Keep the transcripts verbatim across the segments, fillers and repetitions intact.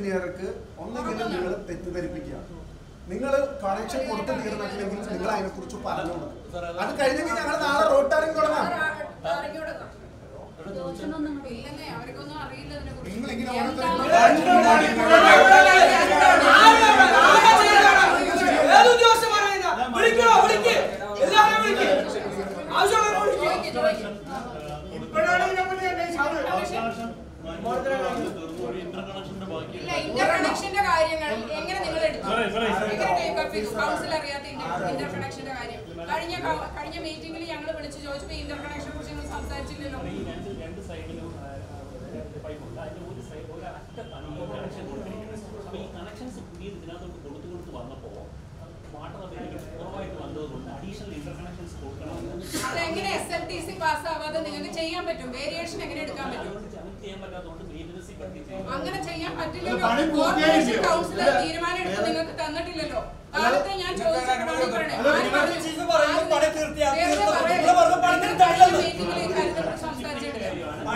എഞ്ചിനീയർക്ക് ഒന്നെങ്കിലും നിങ്ങൾ തെറ്റിദ്ധരിപ്പിക്കുക. നിങ്ങൾ കണക്ഷൻ കൊടുത്ത് തീർന്നിട്ടില്ലെങ്കിൽ നിങ്ങൾ അതിനെക്കുറിച്ച് പറഞ്ഞു കൊടുക്കും. അത് കഴിഞ്ഞെങ്കിൽ ഞങ്ങൾ നാളെ റോഡ് ടാറിംഗ് തുടങ്ങാം. അവർക്കൊന്നും അറിയില്ല. ഇന്റർകണക്ഷന്റെ കാര്യങ്ങൾ എങ്ങനെ നിങ്ങൾ എടുത്തു? കൗൺസിൽ അറിയാത്ത ഇന്റർകണക്ഷന്റെ കാര്യം കഴിഞ്ഞ കഴിഞ്ഞ മീറ്റിംഗിൽ ഞങ്ങൾ വിളിച്ചു ചോദിച്ചപ്പോൾ ഇന്റർകണക്ഷനെ കുറിച്ച് ഞങ്ങൾ സംസാരിച്ചില്ലല്ലോ. രണ്ട് സൈഡിലും പൈപ്പുണ്ട്. അതിന്റെ ഒരു സൈഡ് ഒരു അറ്റത്താണ് ഈ കണക്ഷൻ കൊടുത്തിരിക്കുന്നത്. ഈ കണക്ഷൻസ് പുതിയ ഇതിനകത്തോട്ട് കൊടുത്തു കൊടുത്ത് വന്നപ്പോൾ വാട്ടർ അവൈലബിലിറ്റി കുറവായിട്ട് വന്നതുകൊണ്ട് അഡീഷണൽ ഇന്റർകണക്ഷൻസ് കൊടുക്കണം. അതെങ്ങനെ എസ് എൽ ടി സി പാസ്സാവാതെ നിങ്ങൾക്ക് ചെയ്യാൻ പറ്റും? വേരിയേഷൻ എങ്ങനെ എടുക്കാൻ പറ്റും? ചെയ്യാൻ പറ്റാത്തതുകൊണ്ട് അങ്ങനെ ചെയ്യാൻ പറ്റില്ലല്ലോ. കൗൺസിലർ തീരുമാനം എടുത്ത് നിങ്ങൾക്ക് തന്നിട്ടില്ലല്ലോ. കാലത്തെ ഞാൻ ചോദിച്ചപ്പോഴാണ് സംസാരിച്ചിട്ടില്ല.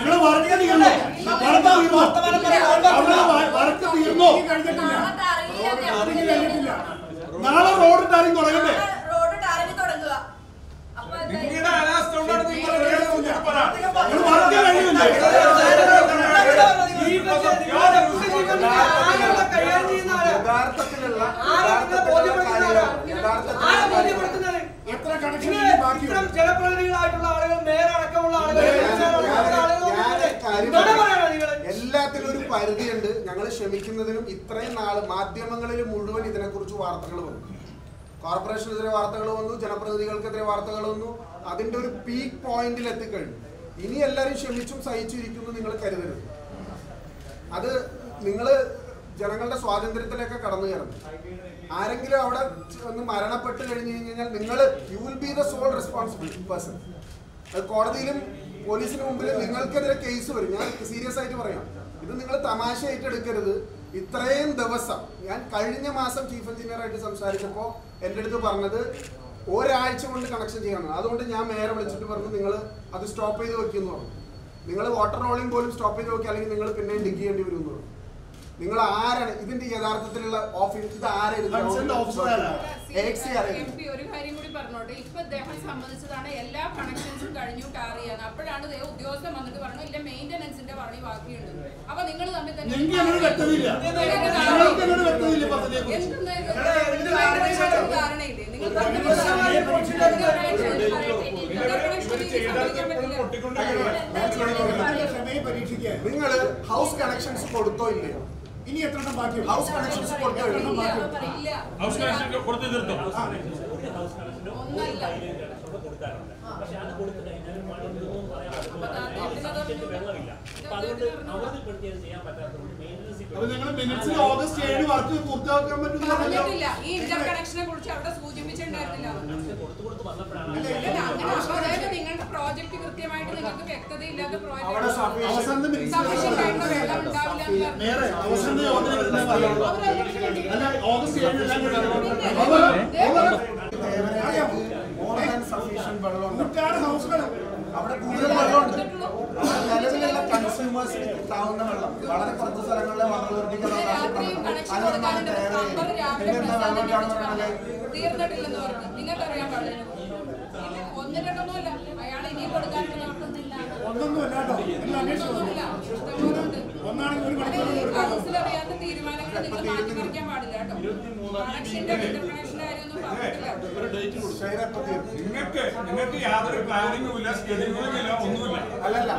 നാളെ റോഡ് ടാറിംഗ് തുടങ്ങണ്ടേ? റോഡ് ടാറിംഗ് തുടങ്ങുക. എത്ര കണക്ഷൻ ജനപ്രതിനിധികളായിട്ടുള്ള ആളുകൾ മേലടക്കമുള്ള ആളുകൾ എല്ലാത്തിനും ഒരു പരിധിയുണ്ട്. ഞങ്ങൾ ക്ഷമിക്കുന്നതിനും ഇത്രയും നാള് മാധ്യമങ്ങളിൽ മുഴുവൻ ഇതിനെക്കുറിച്ച് വാർത്തകൾ വന്നു. കോർപ്പറേഷനെതിരെ വാർത്തകൾ വന്നു, ജനപ്രതിനിധികൾക്കെതിരെ വാർത്തകൾ വന്നു. അതിന്റെ ഒരു പീക്ക് പോയിന്റിൽ എത്തിക്കഴിഞ്ഞു. ഇനി എല്ലാവരും ക്ഷമിച്ചും സഹിച്ചിരിക്കുന്നു നിങ്ങൾ കരുതരുത്. അത് നിങ്ങൾ ജനങ്ങളുടെ സ്വാതന്ത്ര്യത്തിലേക്ക് കടന്നു കയറുന്നു. ആരെങ്കിലും അവിടെ ഒന്ന് മരണപ്പെട്ട് കഴിഞ്ഞു കഴിഞ്ഞാൽ നിങ്ങൾ you will be the sole responsible person. അത് കോടതിയിലും പോലീസിന് മുമ്പിൽ നിങ്ങൾക്കെതിരെ കേസ് വരും. ഞാൻ സീരിയസ് ആയിട്ട് പറയാം. ഇത് നിങ്ങൾ തമാശയായിട്ട് എടുക്കരുത്. ഇത്രയും ദിവസം ഞാൻ കഴിഞ്ഞ മാസം ചീഫ് എഞ്ചിനീയർ ആയിട്ട് സംസാരിച്ചപ്പോൾ എൻ്റെ അടുത്ത് പറഞ്ഞത് ഒരാഴ്ച കൊണ്ട് കണക്ഷൻ ചെയ്യാമെന്ന്. അതുകൊണ്ട് ഞാൻ മേയറെ വിളിച്ചിട്ട് പറഞ്ഞു നിങ്ങൾ അത് സ്റ്റോപ്പ് ചെയ്ത് വെക്കുമെന്ന് പറഞ്ഞു. നിങ്ങൾ വാട്ടർ റോളിംഗ് പോലും സ്റ്റോപ്പ് ചെയ്ത് വെക്കുക, അല്ലെങ്കിൽ നിങ്ങൾ പിന്നെയും ഡിഗ് ചെയ്യേണ്ടി വരും എന്ന് പറഞ്ഞു. നിങ്ങൾ ആരാണ് ഇതിന്റെ യഥാർത്ഥത്തിലുള്ള ഓഫീസ്? ഇത് ആരായിരുന്നു? ഒരു കാര്യം കൂടി പറഞ്ഞോട്ടെ. ഇപ്പൊ അദ്ദേഹം സമ്മതിച്ചതാണ് എല്ലാ കണക്ഷൻസും കഴിഞ്ഞു ടാർ ചെയ്യാൻ. അപ്പോഴാണ് ഉദ്യോഗസ്ഥൻ വന്നിട്ട് പറഞ്ഞു ഇല്ല മെയിന്റനൻസിന്റെ പണി ബാക്കിയുണ്ട്. അപ്പൊ നിങ്ങൾ തമ്മിൽ തന്നെ ധാരണയില്ലേ? നിങ്ങൾ നിങ്ങൾ ഹൗസ് കണക്ഷൻസ് കൊടുത്തോ ഇല്ലയോ? ഇനി എത്ര ബാക്കി? ഹൗസ് കണക്ഷൻസ് കൊടുത്തോ ഇല്ലയോ? ഹൗസ് കണക്ഷൻ കൊടുത്തു തീർത്തോ? പക്ഷെ അത് കൊടുത്തു കഴിഞ്ഞാൽ വെള്ളമില്ല. അപ്പൊ അതുകൊണ്ട് അവർക്ക് പെടുത്തിയത് ചെയ്യാൻ പറ്റാത്തതുകൊണ്ട് മെയിൻ്റനൻസ് ഓഗസ്റ്റ് ഏഴ് വർക്ക് പൂർത്തിയാക്കാൻ പറ്റുന്നില്ല. ഈ ഇന്റർ കണക്ഷനെ കുറിച്ച് അവിടെ സൂചിപ്പിച്ചിട്ടുണ്ടായിരുന്നില്ല. കൊടുത്തു കൊടുത്ത് വന്നപ്പോഴാണ് അതായത് നിങ്ങളുടെ പ്രോജക്ട് കൃത്യമായിട്ട് നിങ്ങൾക്ക് വ്യക്തതയില്ലാത്ത പ്രോജക്ട് അവിടെ കൂടുതൽ വെള്ളമുണ്ട്. നിലവിലുള്ള കൺസ്യൂമേഴ്സിന് കിട്ടാവുന്ന വെള്ളം വളരെ കുറച്ച് സ്ഥലങ്ങളിലെ വെള്ളം തീർന്നിട്ടില്ലെന്ന് പറഞ്ഞു. നിങ്ങൾക്കറിയാൻ പാടില്ല. ഒന്ന് രണ്ടൊന്നുമല്ല, അയാൾ ഇനിയും കൊടുക്കാനുള്ള നടത്തുന്നില്ല. കൗൺസിൽ അറിയാത്ത തീരുമാനങ്ങൾ നിങ്ങൾ മാറ്റിമറിക്കാൻ പാടില്ല കേട്ടോ. കണക്ഷന്റെ ഇന്റർകണക്ഷന്റെ കാര്യമൊന്നും പറഞ്ഞിട്ടില്ല. നിങ്ങൾക്ക് നിങ്ങൾക്ക് യാതൊരു പ്ലാനിങ്ങും ഇല്ല, ഷെഡ്യൂളും ഇല്ല, ഒന്നുമില്ല. അല്ലല്ല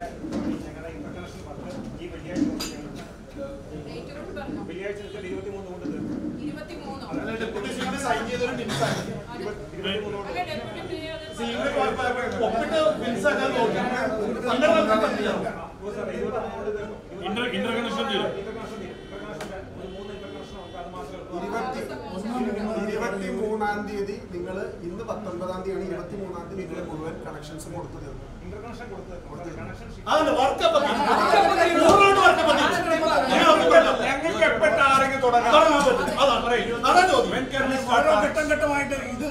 ഇരുപത്തി മൂന്നാം തീയതി നിങ്ങൾ ഇന്ന് പത്തൊൻപതാം തീയതി ഇരുപത്തി മൂന്നാം തീയതി ഇതിലെ മുഴുവൻ കണക്ഷൻസ് കൊടുത്തു തീർന്നു. ഞങ്ങൾക്ക് എപ്പോഴത്തെ ആരെങ്കിലും തുടങ്ങാം. ഘട്ടം ഘട്ടമായിട്ട് ഇത്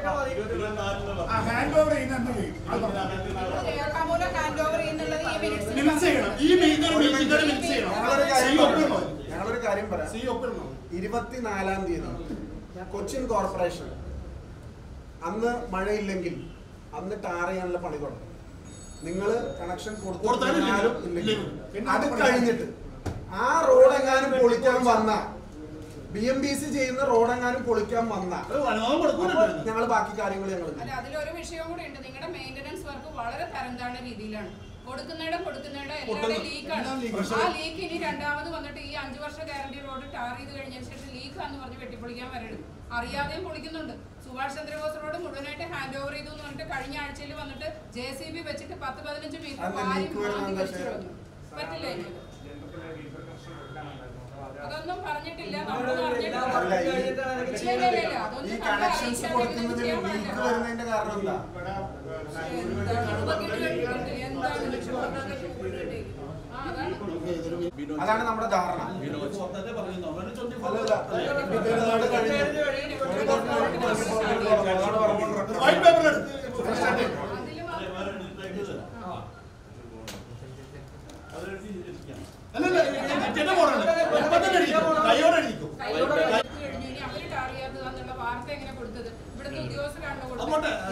ഹാൻഡ് ഓവർ ചെയ്യുന്ന ഹാൻഡ് ഓവർ ചെയ്യുന്നുള്ളത് ഈ മിനിറ്റ്സ് മിനിറ്റ്സ് ചെയ്യണം. ഈ മീറ്റിംഗ് മീറ്റിംഗിൽ മിനിറ്റ്സ് ചെയ്യണം. ഞങ്ങളൊരു കാര്യം സി ഒപ്പിടണോ? പറയാം. ഞങ്ങളൊരു കാര്യം പറയാം. സി ഒപ്പിടണോ? ഇരുപത്തിനാലാം തീയതി കൊച്ചിൻ കോർപ്പറേഷൻ അന്ന് മഴയില്ലെങ്കിൽ അന്ന് ടാർ ചെയ്യാനുള്ള പണി തുടങ്ങും. നിങ്ങൾ കണക്ഷൻ കൊടുത്താലും ഇല്ലെങ്കിലും അത് കഴിഞ്ഞിട്ട് ആ റോഡെങ്ങാനും പൊളിക്കാൻ വന്ന ബി എം ബി സി ചെയ്യുന്ന റോഡെങ്ങാനും പൊളിക്കാൻ വന്ന ഞങ്ങൾ ബാക്കി കാര്യങ്ങൾ ഞങ്ങൾ അല്ല, അതിലൊരു വിഷയം കൂടി ഉണ്ട്. നിങ്ങളുടെ മെയിന്റനൻസ് വർക്ക് വളരെ തരംതാണ രീതിയിലാണ്. കൊടുക്കുന്നിടം കൊടുക്കുന്നിടം എല്ലാവരുടെയും ലീക്കാണ്. ആ ലീക്ക് ഇനി രണ്ടാമത് വന്നിട്ട് ഈ അഞ്ചു വർഷ ഗ്യാരണ്ടി റോഡ് ടാർ ചെയ്ത് കഴിഞ്ഞതിന് ശേഷം ലീക്കാന്ന് പറഞ്ഞ് വെട്ടിപ്പൊളിക്കാൻ വരരുത്. അറിയാതെയും പൊളിക്കുന്നുണ്ട്. സുഭാഷ് ചന്ദ്രബോസ് റോഡ് മുഴുവനായിട്ട് ഹാൻഡ് ഓവർ ചെയ്തു എന്ന് പറഞ്ഞിട്ട് കഴിഞ്ഞ ആഴ്ചയിൽ വന്നിട്ട് ജെ സി ബി വെച്ചിട്ട് പത്ത് പതിനഞ്ച് മീറ്റർ പറ്റില്ല. അതൊന്നും പറഞ്ഞിട്ടില്ല. നമ്മളൊന്നും അറിഞ്ഞിട്ടില്ല. ഈ കണക്ഷൻസ് കൊടുക്കുന്നതിൽ ലീക്ക് വരുന്നതിന്റെ കാരണം എന്താ? അതാണ് നമ്മുടെ ധാരണ. അവര് വാർത്ത എങ്ങനെ കൊടുത്തത്? ഇവിടുത്തെ ഉദ്യോഗസ്ഥരാണല്ലോ കൊടുത്തത്.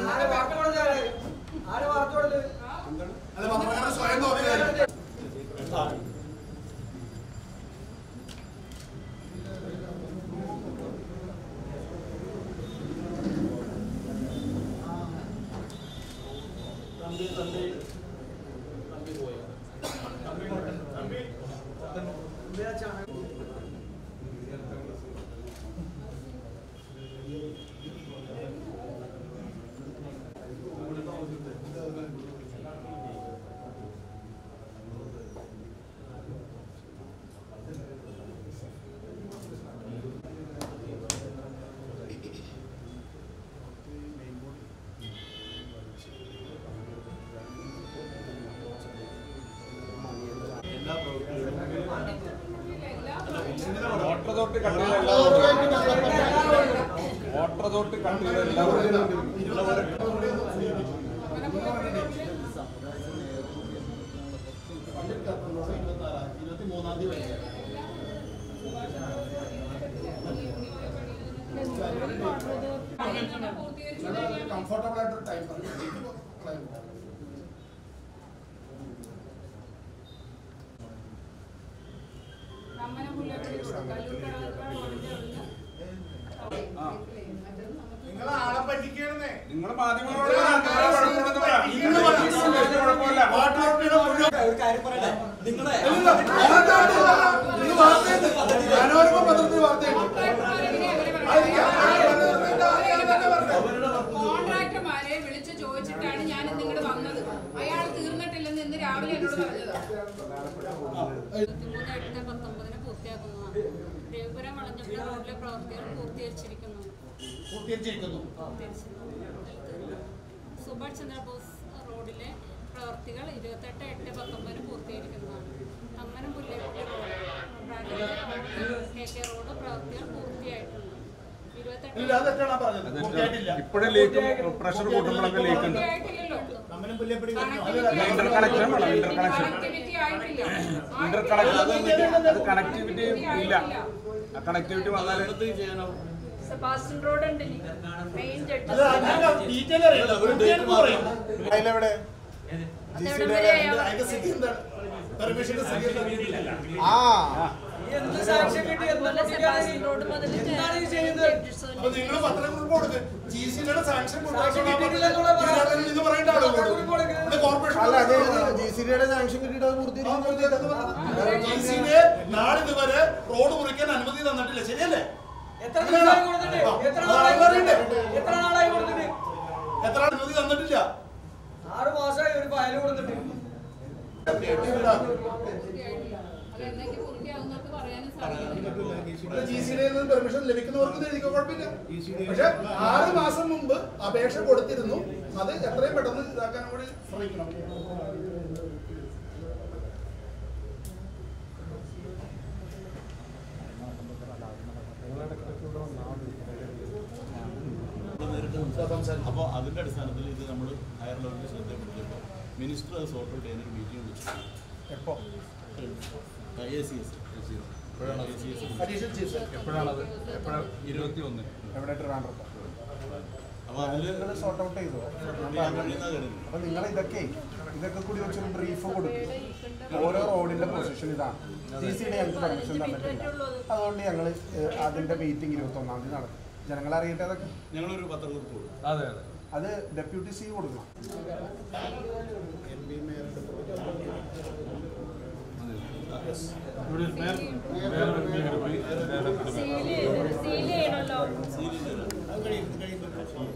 വാട്ടർ അതോറിറ്റി കൺട്രിയിലെ വാട്ടർ അതോറിറ്റി കൺട്രിയിലെ എല്ലാവരും കംഫർട്ടബിൾ ആയിട്ടൊരു ടൈം നിങ്ങൾ ആളെ പറ്റിക്കണേ. നിങ്ങൾ മാധ്യമങ്ങളോട് കുഴപ്പമില്ല. ഒരു കാര്യം പറയട്ടെ, നിങ്ങളെ മനോരമ പത്രത്തിൽ വാർത്തയുണ്ട്. കോൺട്രാക്ടർമാരെ വിളിച്ചു ചോദിച്ചിട്ടാണ് ഞാൻ ഇന്നിങ്ങോട്ട് വന്നത്. അയാൾ തീർന്നിട്ടില്ലെന്ന് ഇന്ന് രാവിലെ എന്നോട് പറഞ്ഞത്. എട്ട് പത്തൊമ്പതിന് പൂർത്തിയാക്കുന്നതാണ്. രവിപുരം വളഞ്ഞപ്പുഴ റോഡിലെ പ്രവർത്തികൾ പൂർത്തീകരിച്ചിരിക്കുന്നു. സുഭാഷ് ചന്ദ്രബോസ് റോഡിലെ പ്രവർത്തികൾ ഇരുപത്തെട്ട് എട്ട് പത്തൊമ്പതിന് പൂർത്തീകരിക്കുന്നതാണ്. അമ്മനം Pulleppally road K K road പ്രവർത്തികൾ പൂർത്തിയായിട്ടുണ്ട്. ഇപ്പോഴും ലീക്കും പ്രഷർ കൂട്ടുമ്പോഴൊക്കെ ലീക്ക് ഉണ്ട്. ഇന്റർ കണക്ഷൻ വേണം. ഇന്റർ കണക്ഷൻ ഇന്റർ കണക്ഷൻ അത് കണക്ടിവിറ്റി ഇല്ല. ആ കണക്ടിവിറ്റി വന്നാൽ സെബാസ്റ്റ്യൻ റോഡ് ഉണ്ട്. മെയിൻ ജഡ്ജ് അതിലെവിടെ ആ സെബാസ്റ്റ്യൻ റോഡ് മുതൽ നിങ്ങൾ പത്രക്കുറിപ്പ് കൊടുക്ക്. ജി സിയുടെ സാങ്ഷൻ കോർപ്പറേഷൻ അല്ല അതെ ജി സി ഡിയുടെ സാങ്ഷൻ കിട്ടിയിട്ട് അത് പൂർത്തീകരിക്കും. ജി സിയുടെ നാളിതുവരെ റോഡ് മുറിക്കാൻ അനുമതി തന്നിട്ടില്ല. ശരിയല്ലേ? എത്ര നാളായി കൊടുത്തിട്ട്? എത്ര നാളായി കൊടുത്തിട്ട്? എത്ര അനുമതി തന്നിട്ടില്ല? ആറ് മാസമായി ഒരു ഫയൽ കൊടുത്തിട്ട്. ജി സിയുടെ പെർമിഷൻ ലഭിക്കുന്നവർക്ക് എഴുതിക്കോ, കുഴപ്പമില്ല. പക്ഷെ ആറ് മാസം മുമ്പ് അപേക്ഷ കൊടുത്തിരുന്നു. അത് എത്രയും പെട്ടെന്ന് ഇതാക്കാൻ കൂടി ശ്രമിക്കണം. അപ്പോൾ അതിൻ്റെ അടിസ്ഥാനത്തിൽ ഇത് നമ്മൾ ഹയർ ലെവലിൽ ശ്രദ്ധപ്പെടുത്തിയപ്പോൾ മിനിസ്റ്റർ അത് സോർട്ട് ഔട്ട് ചെയ്യുന്നൊരു മീറ്റിംഗ് വിളിച്ചു. എപ്പോ എപ്പോഴാണത് എപ്പോഴാണ് ഇരുപത്തി ഒന്ന് എവിടെ ട്രിവാൻഡ്രത്ത് അപ്പൊ അതില് സോർട്ട് ഔട്ട് ചെയ്തു. അപ്പൊ നിങ്ങൾ ഇതൊക്കെ ഇതൊക്കെ കൂടി വെച്ചൊരു ബ്രീഫ് കൊടുക്കും. ഓരോ റോഡിന്റെ പൊസിഷൻ ഇതാണ്. സി സി ഡി ഞങ്ങൾക്ക് പെർമിഷൻ തന്നിട്ടില്ല. അതുകൊണ്ട് ഞങ്ങൾ അതിന്റെ മീറ്റിംഗ് ഇരുപത്തി ഒന്നാം തീയതി നടക്കും. ജനങ്ങളെ അറിയട്ടെ അതൊക്കെ. ഞങ്ങളൊരു പത്രക്കുറിപ്പ് കൊടുക്കും. അതെ അതെ അത് ഡെപ്യൂട്ടി സി കൊടുക്കണം. ഇവിടെ മേയർ മേയർ മീറ്റിംഗിന് പോയി സീൽ ചെയ്യണമല്ലോ. അത് കഴിയും കഴിയുമ്പോൾ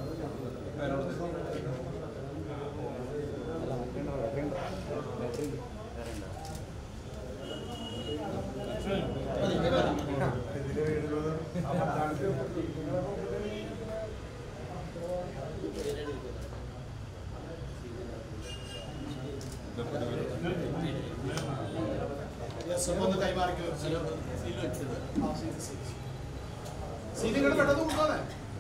ഒന്ന് കൈമാറിക്കോ. സീൽ വെച്ചത് സി നിങ്ങൾ പെട്ടെന്ന് കൊടുക്കാതെ.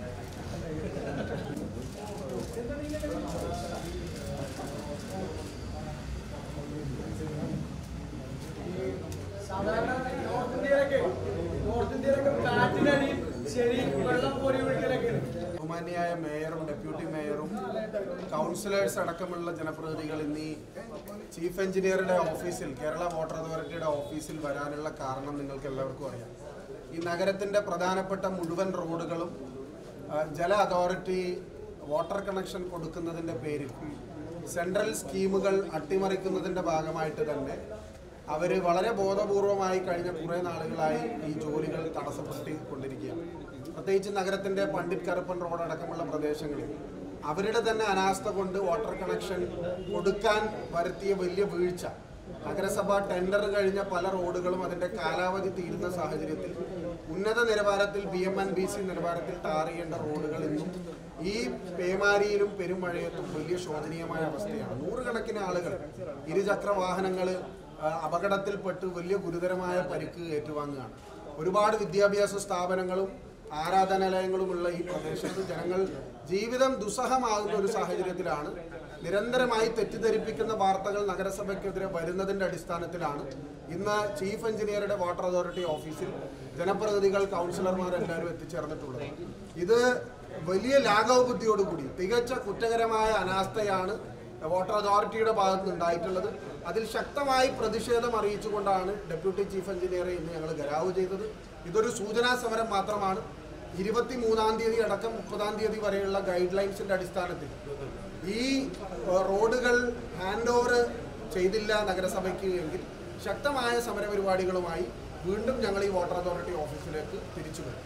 സാധാരണ നോർത്ത് ഇന്ത്യയിലൊക്കെ നോർത്ത് ഇന്ത്യയിലൊക്കെ കാറ്റിനടിയും ശരി വെള്ളം കോരി ഒഴിക്കലൊക്കെയാണ്. ബഹുമാന്യായ മേയറും ഡെപ്യൂട്ടി മേയറും കൗൺസിലേഴ്സ് അടക്കമുള്ള ജനപ്രതിനിധികൾ ഇന്ന് ഈ ചീഫ് എഞ്ചിനീയറുടെ ഓഫീസിൽ, കേരള വാട്ടർ അതോറിറ്റിയുടെ ഓഫീസിൽ വരാനുള്ള കാരണം നിങ്ങൾക്ക് എല്ലാവർക്കും അറിയാം. ഈ നഗരത്തിൻ്റെ പ്രധാനപ്പെട്ട മുഴുവൻ റോഡുകളും ജല അതോറിറ്റി വാട്ടർ കണക്ഷൻ കൊടുക്കുന്നതിൻ്റെ പേരിൽ സെൻട്രൽ സ്കീമുകൾ അട്ടിമറിക്കുന്നതിൻ്റെ ഭാഗമായിട്ട് തന്നെ അവർ വളരെ ബോധപൂർവമായി കഴിഞ്ഞ കുറേ നാളുകളായി ഈ ജോലികൾ തടസ്സപ്പെടുത്തിക്കൊണ്ടിരിക്കുകയാണ്. പ്രത്യേകിച്ച് നഗരത്തിൻ്റെ പണ്ഡിറ്റ് കറുപ്പൻ റോഡ് അടക്കമുള്ള പ്രദേശങ്ങളിൽ അവരുടെ തന്നെ അനാസ്ഥ കൊണ്ട് വാട്ടർ കണക്ഷൻ കൊടുക്കാൻ വരുത്തിയ വലിയ വീഴ്ച, നഗരസഭ ടെൻഡർ കഴിഞ്ഞ പല റോഡുകളും അതിൻ്റെ കാലാവധി തീരുന്ന സാഹചര്യത്തിൽ ഉന്നത നിലവാരത്തിൽ B M N B C നിലവാരത്തിൽ ടാർ ചെയ്യേണ്ട റോഡുകൾ ഇന്നും ഈ പേമാരിയിലും പെരുമഴയത്തും വലിയ ശോചനീയമായ അവസ്ഥയാണ്. നൂറുകണക്കിന് ആളുകൾ ഇരുചക്ര വാഹനങ്ങൾ അപകടത്തിൽപ്പെട്ട് വലിയ ഗുരുതരമായ പരിക്ക് ഏറ്റുവാങ്ങുകയാണ്. ഒരുപാട് വിദ്യാഭ്യാസ സ്ഥാപനങ്ങളും ആരാധനാലയങ്ങളുമുള്ള ഈ പ്രദേശത്ത് ജനങ്ങൾ ജീവിതം ദുസ്സഹമാകുന്ന ഒരു സാഹചര്യത്തിലാണ് നിരന്തരമായി തെറ്റിദ്ധരിപ്പിക്കുന്ന വാർത്തകൾ നഗരസഭയ്ക്കെതിരെ വരുന്നതിൻ്റെ അടിസ്ഥാനത്തിലാണ് ഇന്ന് ചീഫ് എഞ്ചിനീയറുടെ വാട്ടർ അതോറിറ്റി ഓഫീസിൽ ജനപ്രതിനിധികൾ, കൗൺസിലർമാർ എല്ലാവരും എത്തിച്ചേർന്നിട്ടുള്ളത്. ഇത് വലിയ ലാഘവ ബുദ്ധിയോടുകൂടി തികച്ച കുറ്റകരമായ അനാസ്ഥയാണ് വാട്ടർ അതോറിറ്റിയുടെ ഭാഗത്ത് നിന്നുണ്ടായിട്ടുള്ളത്. അതിൽ ശക്തമായി പ്രതിഷേധം അറിയിച്ചുകൊണ്ടാണ് ഡെപ്യൂട്ടി ചീഫ് എഞ്ചിനീയറെ ഇന്ന് ഞങ്ങൾ ഗരാവ് ചെയ്തത്. ഇതൊരു സൂചനാ സമരം മാത്രമാണ്. ഇരുപത്തി മൂന്നാം തീയതി അടക്കം മുപ്പതാം തീയതി വരെയുള്ള ഗൈഡ് ലൈൻസിൻ്റെ അടിസ്ഥാനത്തിൽ ഈ റോഡുകൾ ഹാൻഡ് ഓവർ ചെയ്തില്ല നഗരസഭയ്ക്ക് എങ്കിൽ ശക്തമായ സമരപരിപാടികളുമായി വീണ്ടും ഞങ്ങൾ ഈ വാട്ടർ അതോറിറ്റി ഓഫീസിലേക്ക് തിരിച്ചു വരും.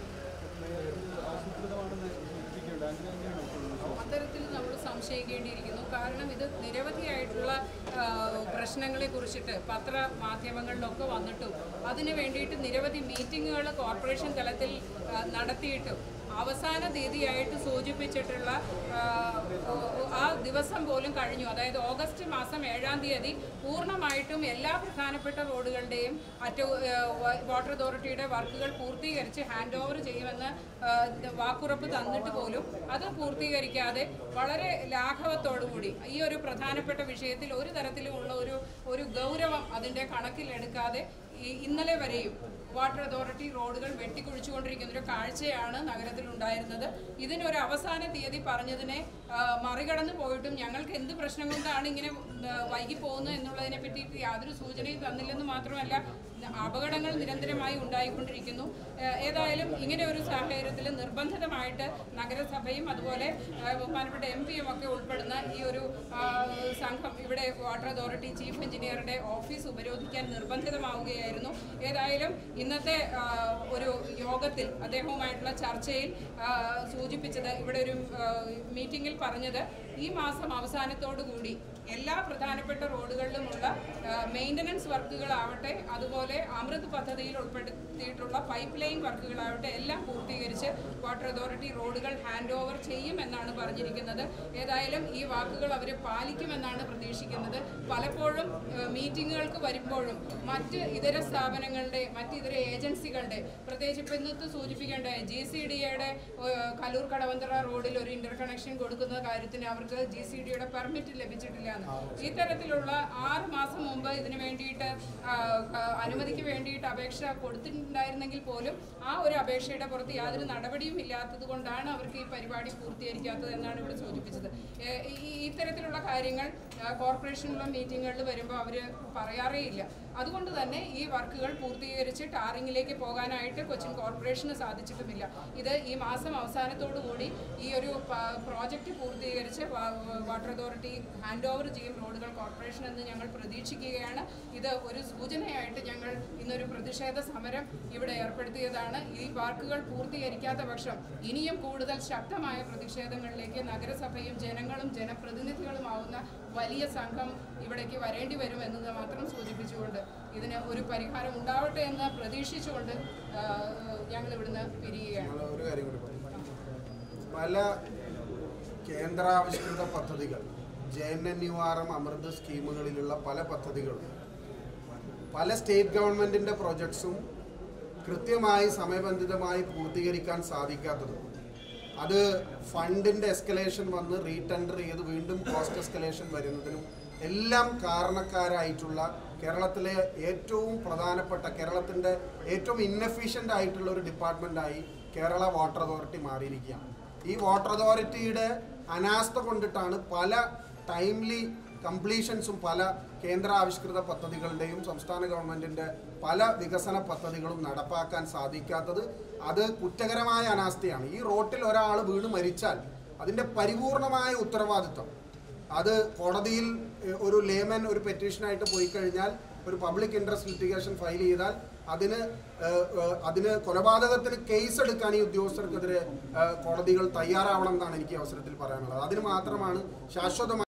അത്തരത്തിൽ നമ്മൾ സംശയിക്കേണ്ടിയിരിക്കുന്നു. കാരണം ഇത് നിരവധിയായിട്ടുള്ള പ്രശ്നങ്ങളെ കുറിച്ചിട്ട് പത്രമാധ്യമങ്ങളിലൊക്കെ വന്നിട്ടും അതിനു വേണ്ടിയിട്ട് നിരവധി മീറ്റിങ്ങുകൾ കോർപ്പറേഷൻ തലത്തിൽ നടത്തിയിട്ടും അവസാന തീയതിയായിട്ട് സൂചിപ്പിച്ചിട്ടുള്ള ആ ദിവസം പോലും കഴിഞ്ഞു. അതായത് ഓഗസ്റ്റ് മാസം ഏഴാം തീയതി പൂർണ്ണമായിട്ടും എല്ലാ പ്രധാനപ്പെട്ട റോഡുകളുടെയും അറ്റ വാട്ടർ അതോറിറ്റിയുടെ വർക്കുകൾ പൂർത്തീകരിച്ച് ഹാൻഡ് ഓവർ ചെയ്യുമെന്ന് വാക്കുറപ്പ് തന്നിട്ട് പോലും അത് പൂർത്തീകരിക്കാതെ വളരെ ലാഘവത്തോടുകൂടി ഈ ഒരു പ്രധാനപ്പെട്ട വിഷയത്തിൽ ഒരു തരത്തിലുമുള്ള ഒരു ഒരു ഗൗരവം അതിൻ്റെ കണക്കിലെടുക്കാതെ ഇന്നലെ വരെയും വാട്ടർ അതോറിറ്റി റോഡുകൾ വെട്ടിക്കുഴിച്ചുകൊണ്ടിരിക്കുന്ന ഒരു കാഴ്ചയാണ് നഗരത്തിലുണ്ടായിരുന്നത്. ഇതിനൊരു അവസാന തീയതി പറഞ്ഞതിനെ മറികടന്നു പോയിട്ടും ഞങ്ങൾക്ക് എന്ത് പ്രശ്നം കൊണ്ടാണ് ഇങ്ങനെ വൈകി പോകുന്നത് എന്നുള്ളതിനെ പറ്റിയിട്ട് യാതൊരു സൂചനയും തന്നില്ലെന്ന് മാത്രമല്ല അപകടങ്ങൾ നിരന്തരമായി ഉണ്ടായിക്കൊണ്ടിരിക്കുന്നു. ഏതായാലും ഇങ്ങനെ ഒരു സാഹചര്യത്തിൽ നിർബന്ധിതമായിട്ട് നഗരസഭയും അതുപോലെ ബഹുമാനപ്പെട്ട എം പിയും ഒക്കെ ഉൾപ്പെടുന്ന ഈ ഒരു സംഘം ഇവിടെ വാട്ടർ അതോറിറ്റി ചീഫ് എഞ്ചിനീയറുടെ ഓഫീസ് ഉപരോധിക്കാൻ നിർബന്ധിതമാവുകയായിരുന്നു. ഏതായാലും ഇന്നത്തെ ഒരു യോഗത്തിൽ അദ്ദേഹവുമായിട്ടുള്ള ചർച്ചയിൽ സൂചിപ്പിച്ചത്, ഇവിടെ ഒരു മീറ്റിംഗിൽ പറഞ്ഞത്, ഈ മാസം അവസാനത്തോടു കൂടി എല്ലാ പ്രധാനപ്പെട്ട റോഡുകളിലുമുള്ള മെയിൻ്റനൻസ് വർക്കുകളാവട്ടെ അതുപോലെ അമൃത് പദ്ധതിയിൽ ഉൾപ്പെടുത്തിയിട്ടുള്ള പൈപ്പ് ലൈൻ വർക്കുകളാവട്ടെ എല്ലാം പൂർത്തീകരിച്ച് വാട്ടർ അതോറിറ്റി റോഡുകൾ ഹാൻഡ് ഓവർ ചെയ്യുമെന്നാണ് പറഞ്ഞിരിക്കുന്നത്. ഏതായാലും ഈ വാക്കുകൾ അവർ പാലിക്കുമെന്നാണ് പ്രതീക്ഷിക്കുന്നത്. പലപ്പോഴും മീറ്റിങ്ങുകൾക്ക് വരുമ്പോഴും മറ്റ് ഇതര സ്ഥാപനങ്ങളുടെ മറ്റ് ഇതര ഏജൻസികളുടെ, പ്രത്യേകിച്ച് ഇപ്പോൾ ഇന്നത്തെ സൂചിപ്പിക്കേണ്ട ജി സി ഡി എയുടെ കലൂർ കടവന്തറ റോഡിൽ ഒരു ഇന്റർ കണക്ഷൻ കൊടുക്കുന്ന കൊടുക്കുന്ന കാര്യത്തിന് അവർക്ക് ജി സി ഡിയുടെ പെർമിറ്റ് ലഭിച്ചിട്ടില്ല എന്ന്. ഈ തരത്തിലുള്ള ആറ് മാസം മുമ്പ് ഇതിന് വേണ്ടിയിട്ട് അനുമതിക്ക് വേണ്ടിയിട്ട് അപേക്ഷ കൊടുത്തിട്ടുണ്ടായിരുന്നെങ്കിൽ പോലും ആ ഒരു അപേക്ഷയുടെ പുറത്ത് യാതൊരു നടപടിയും ഇല്ലാത്തത് കൊണ്ടാണ് അവർക്ക് ഈ പരിപാടി പൂർത്തീകരിക്കാത്തത് എന്നാണ് ഇവിടെ സൂചിപ്പിച്ചത്. ഈ ഇത്തരത്തിലുള്ള കാര്യങ്ങൾ കോർപ്പറേഷനിലുള്ള മീറ്റിങ്ങുകളിൽ വരുമ്പോൾ അവർ പറയാറേ ഇല്ല. അതുകൊണ്ട് തന്നെ ഈ വർക്കുകൾ പൂർത്തീകരിച്ച് ടാറിങ്ങിലേക്ക് പോകാനായിട്ട് കൊച്ചിൻ കോർപ്പറേഷന് സാധിച്ചിട്ടുമില്ല. ഇത് ഈ മാസം അവസാനത്തോടു കൂടി ഈ ഒരു പ്രോജക്റ്റ് പൂർത്തീകരിച്ച് വാട്ടർ അതോറിറ്റി ഹാൻഡ് ഓവർ ചെയ്യും റോഡുകൾ കോർപ്പറേഷൻ എന്ന് ഞങ്ങൾ പ്രതീക്ഷിക്കുകയാണ്. ഇത് ഒരു സൂചനയായിട്ട് ഞങ്ങൾ ഇന്നൊരു പ്രതിഷേധ സമരം ഇവിടെ ഏർപ്പെടുത്തിയതാണ്. ഈ വർക്കുകൾ പൂർത്തീകരിക്കാത്ത പക്ഷം ഇനിയും കൂടുതൽ ശക്തമായ പ്രതിഷേധങ്ങളിലേക്ക് നഗരസഭയും ജനങ്ങളും ജനപ്രതിനിധികളുമാവുന്ന വലിയ സംഘം ഇവിടേക്ക് വരേണ്ടി വരുമെന്നത് മാത്രം സൂചിപ്പിച്ചുകൊണ്ട് ഇതിന് ഒരു പരിഹാരം ഉണ്ടാവട്ടെ എന്ന് പ്രതീക്ഷിച്ചുകൊണ്ട് ഞങ്ങൾ ഇവിടുന്ന് പിരിയുകയാണ്. ഒരു കാര്യം കൂടി പല കേന്ദ്രാവിഷ്കൃത പദ്ധതികൾ J N N U R M Amrut സ്കീമുകളിലുള്ള പല പദ്ധതികളും പല സ്റ്റേറ്റ് ഗവൺമെൻറ്റിൻ്റെ പ്രൊജക്ട്സും കൃത്യമായി സമയബന്ധിതമായി പൂർത്തീകരിക്കാൻ സാധിക്കാത്തത് അത് ഫണ്ടിൻ്റെ എസ്കലേഷൻ വന്ന് റീടെൻഡർ ചെയ്ത് വീണ്ടും കോസ്റ്റ് എസ്കലേഷൻ വരുന്നതിനും എല്ലാം കാരണക്കാരായിട്ടുള്ള കേരളത്തിലെ ഏറ്റവും പ്രധാനപ്പെട്ട കേരളത്തിൻ്റെ ഏറ്റവും ഇന്നെഫിഷ്യൻ്റ് ആയിട്ടുള്ള ഒരു ഡിപ്പാർട്ട്മെൻറ്റായി കേരള വാട്ടർ അതോറിറ്റി മാറിയിരിക്കുകയാണ്. ഈ വാട്ടർ അതോറിറ്റിയുടെ അനാസ്ഥ കൊണ്ടിട്ടാണ് പല ടൈംലി കംപ്ലീഷൻസും പല കേന്ദ്ര ആവിഷ്കൃത പദ്ധതികളുടെയും സംസ്ഥാന ഗവൺമെൻറ്റിൻ്റെ പല വികസന പദ്ധതികളും നടപ്പാക്കാൻ സാധിക്കാത്തത്. അത് കുറ്റകരമായ അനാസ്ഥയാണ്. ഈ റോട്ടിൽ ഒരാൾ വീണ് മരിച്ചാൽ അതിൻ്റെ പരിപൂർണമായ ഉത്തരവാദിത്വം അത് കോടതിയിൽ ഒരു ലേമൻ ഒരു പെറ്റീഷനായിട്ട് പോയി കഴിഞ്ഞാൽ ഒരു പബ്ലിക് ഇൻട്രസ്റ്റ് ലിറ്റിഗേഷൻ ഫയൽ ചെയ്താൽ അതിന് അതിന് കൊലപാതകത്തിന് കേസ് എടുക്കാൻ ഈ ഉദ്യോഗസ്ഥർക്കെതിരെ കോടതികൾ തയ്യാറാവണം എന്നാണ് എനിക്ക് അവസരത്തിൽ പറയാനുള്ളത്. അതിന് മാത്രമാണ് ശാശ്വതമായി